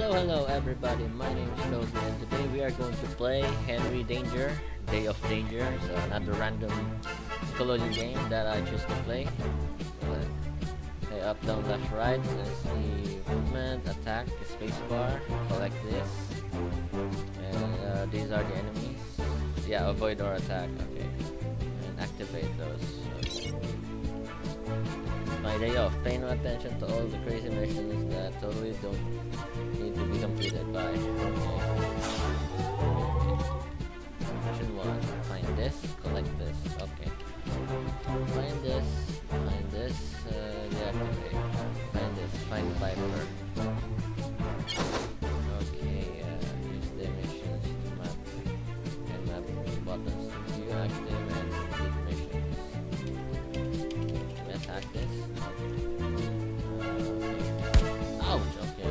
Hello everybody, my name is Logan and today we are going to play Henry Danger, Day of Danger, so another random Nickelodeon game that I choose to play. Okay, up, down, left, right, let's see, movement, attack, spacebar, collect this, and these are the enemies. Yeah, avoid or attack, okay, and activate those. Okay. My day off, pay no attention to all the crazy missions that totally don't need to be completed by. Okay. Mission 1. Find this, collect this. Okay. Find this, deactivate. Find this, find Viper. Okay, use the missions to map and map buttons to view active and complete missions. Can we attack this? Okay. Ouch, okay.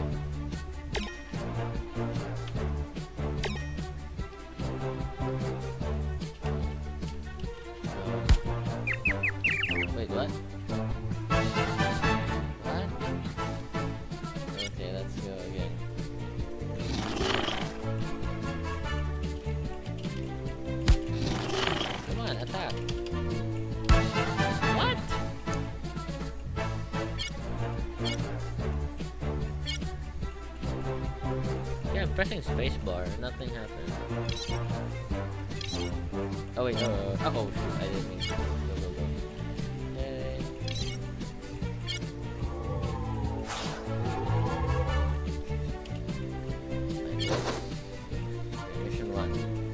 Wait, what? What? Okay, let's go again. Come on, attack. What? Yeah, I'm pressing spacebar, nothing happened. Oh wait, no, oh shoot, I didn't mean to. Go. Yay. Okay, mission 1.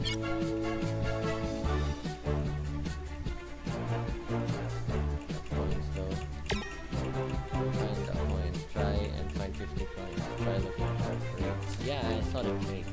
Points though. Find the point. Try and find 50 coins. Try looking for crates. Yeah, I saw the crates.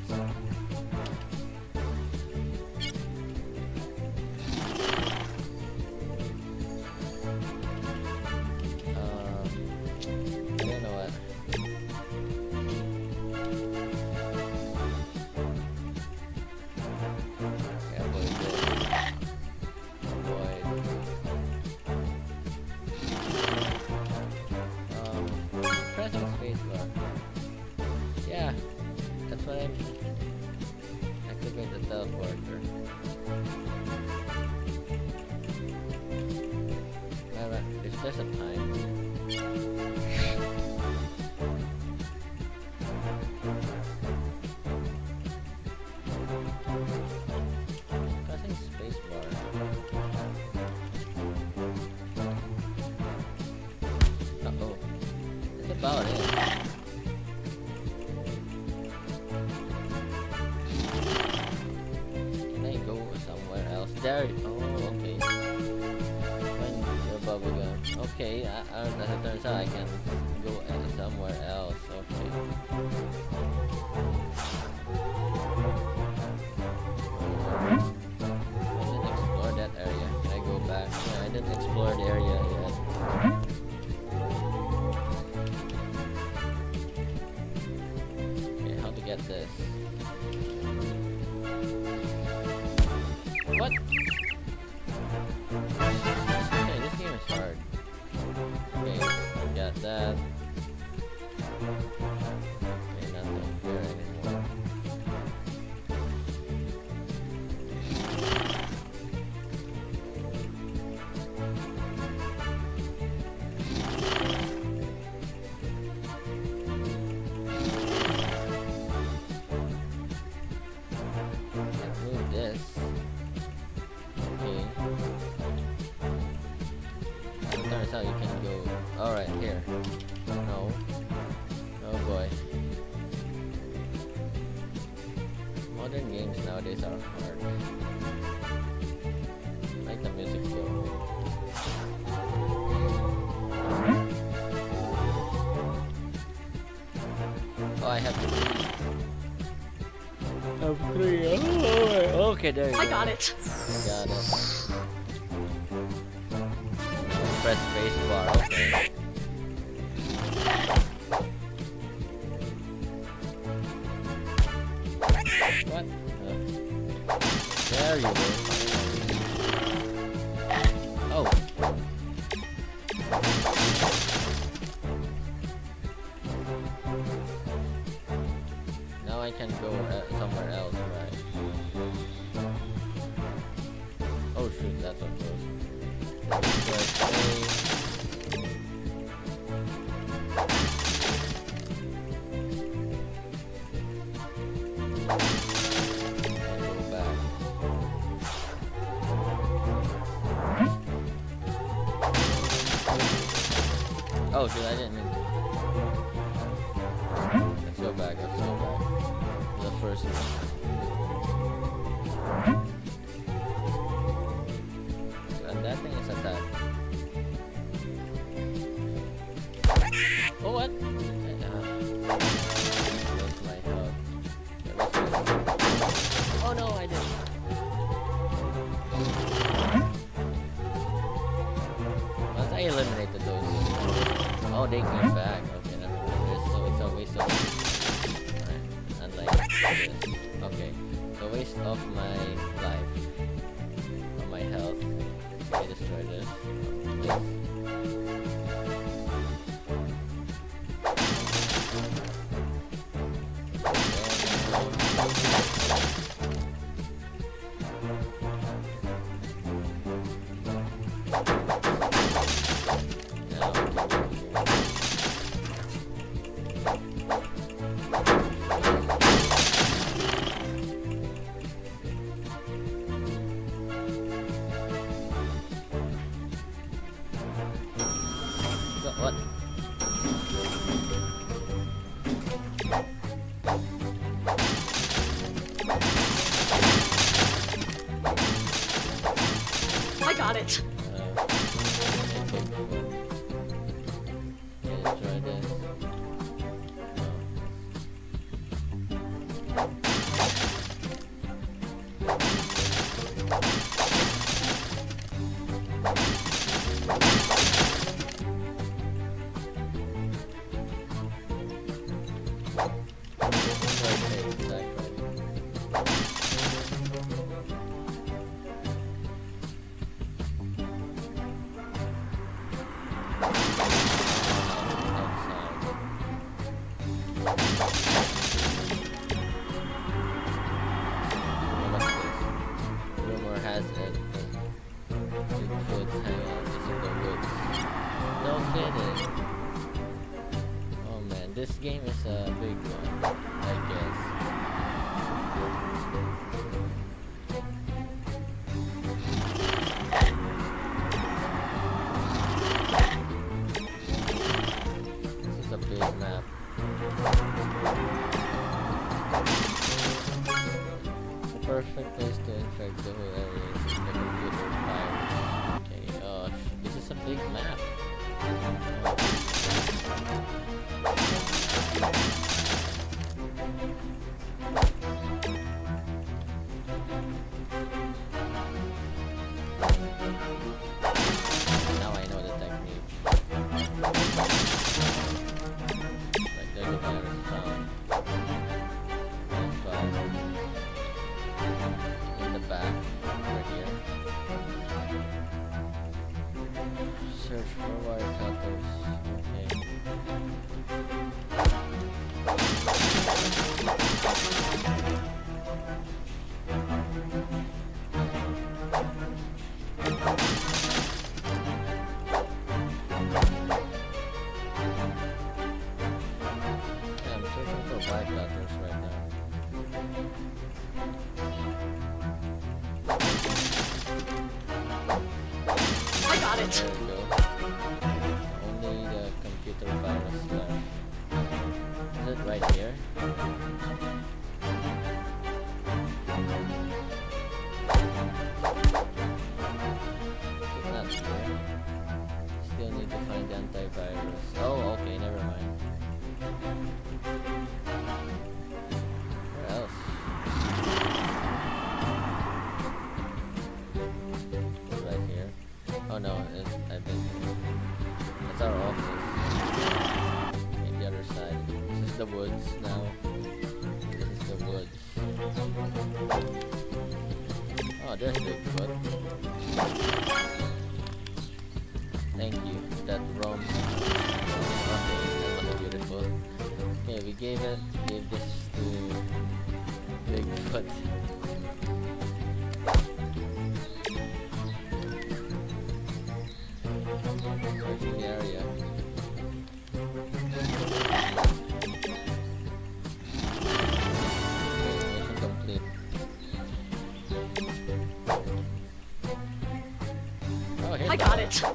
Pressing spacebar. Yeah, that's what I'm. Activate the teleporter. If there's a time. Pressing spacebar. Uh-oh. That's about it. Can I go somewhere else? There. Oh, okay. Find your bubblegum. Okay, as it turns out, I can go somewhere else. Okay. I didn't explore that area. Can I go back? Yeah, I didn't explore the area yet. Get this. What? Okay, this game is hard. Okay, got that. Okay, nothing here anymore. Turns out you can go. Alright, here. No. Oh boy. Modern games nowadays are hard. Like the music though. Oh, I have 3. I have 3. Oh, okay, there you go. I got it. Got it. Press spacebar, okay. What? There you go. Oh. I can go somewhere else, right? Oh shoot, that's what goes. Oh shit, I didn't mean to. Let's go back, let's go back. The first one. And that thing is attacked. Oh what? Where's my health? Oh no, I didn't. Once I eliminated those. Oh, they came back. Okay, never mind. So it's a waste of. Alright, unlike this. Okay, so waste of my life, of my health. I destroy this. This. What? I got it. Let's try this. Rumor has it that Bigfoots hang out in the woods. No kidding. Oh man, this game is a big one, I guess. This is a big map. The perfect place to infect the whole area is the computer virus. Okay, this is a big map. Now I know the technique. Like there's a virus found. In the back, right here. Search for wirecutters. Okay. Yeah, I'm searching for wirecutters right now. I got it. There we go. Only the computer virus left. Is it right here? It's not here. Still need to find the antivirus. Oh, okay, never mind. Where else? Right here. Oh no, I've been here. That's our office. Okay, the other side. This is the woods now. This is the woods. Oh, there's Bigfoot. Thank you. That rum. Okay, that was beautiful. Okay, we gave this to but searching the area. Mission complete. Oh, here's I the got one. it.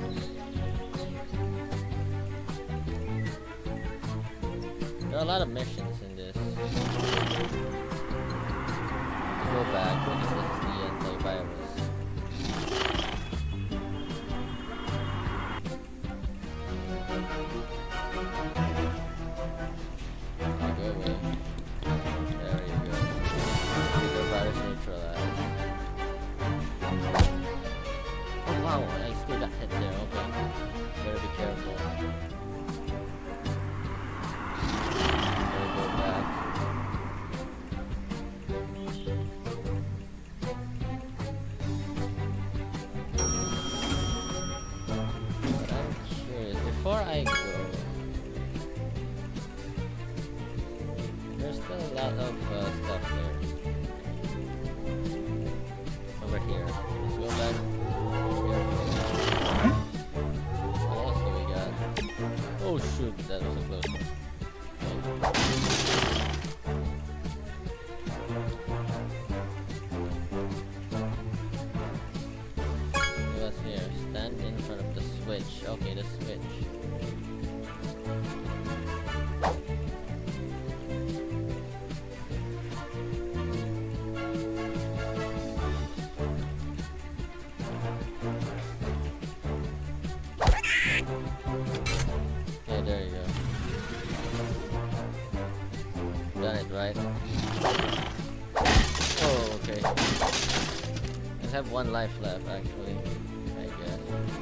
There are a lot of missions in this. Go back because this is the antivirus. Oh, go away. There you go. The virus neutralized. Oh wow, I still got hit there. Okay. Better be careful. Go back. But I'm curious, before I go, there's still a lot of stuff there. Over here. Let's go back. What else do we got? Oh shoot, that was a close one. What's here? Stand in front of the switch. Okay, the switch. Yeah, there you go. Done it, right? Oh, okay. I have one life left, actually. I guess.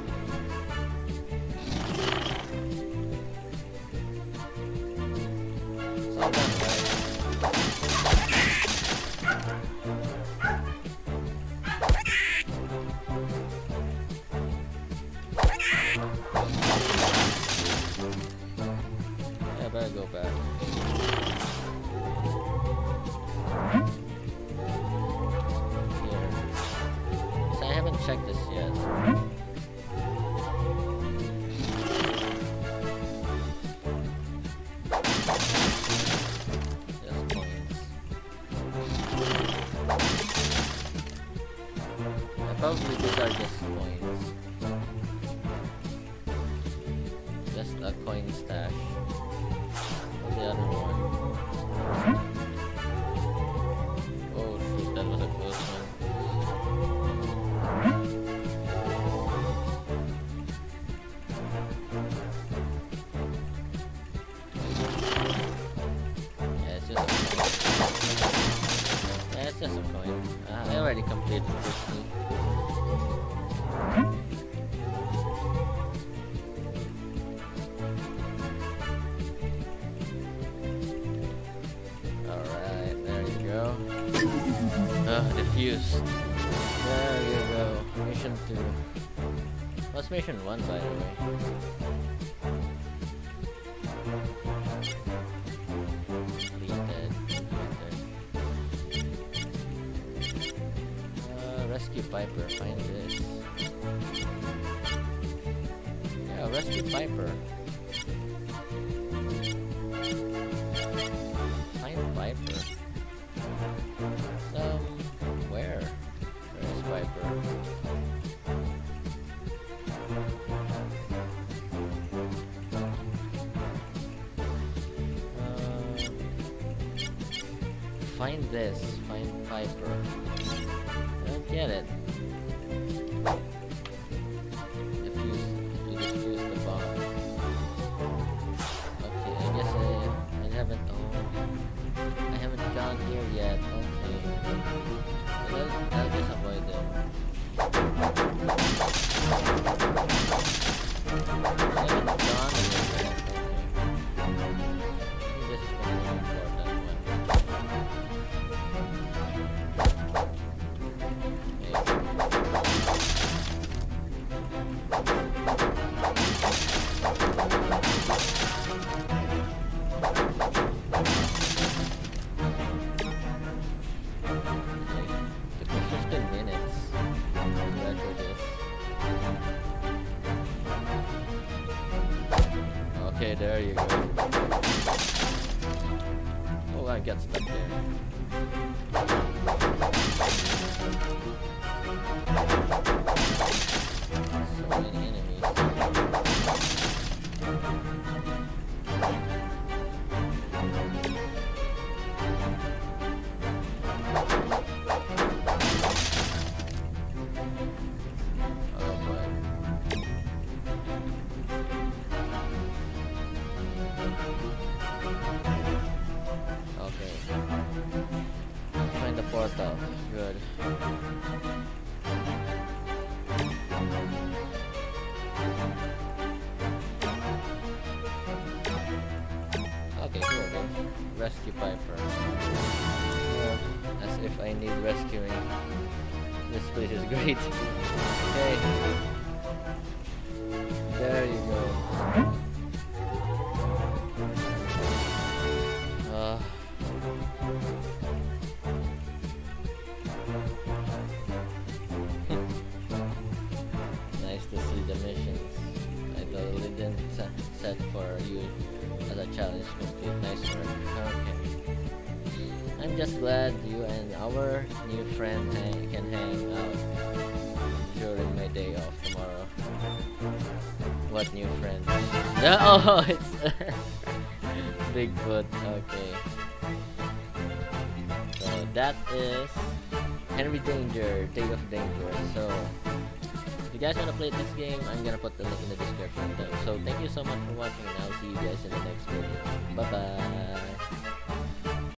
It's all done, right? Yeah, I better go back. Here. So I haven't checked this yet. Just coins. Probably these are just coins. Just a coin stash. What's the other one? Oh shoot, that was a close one. Yeah, it's just a coin. Yeah, it's just a coin. I already completed 50. Alright, there you go. Diffused. There you go. Mission 2. What's mission 1, by the way? Completed. Rescue Piper. Find this. Yeah, rescue Piper. Find Piper. Where? Where is Piper? Find this. Find Piper. I don't get it. You defuse the bomb. Okay, I guess I haven't. Oh, I haven't gone here yet. Okay, I'll just avoid them. I haven't gone here yet. Okay, this is the most important one. I got stuck there. So many enemies. Oh boy. Okay. Find the portal. Good. Okay, here we go. Rescue Piper. As if I need rescuing. This place is great. Okay. There you go. Nice to see the missions. I totally didn't set for you as a challenge complete. Nice work. Okay. I'm just glad you and our new friend can hang out during my day off tomorrow. What new friend? Oh, it's Bigfoot. Okay. So that is Henry Danger, Day of Danger. So if you guys want to play this game, I'm gonna put the link in the description. So thank you so much for watching, and I'll see you guys in the next video. Bye bye.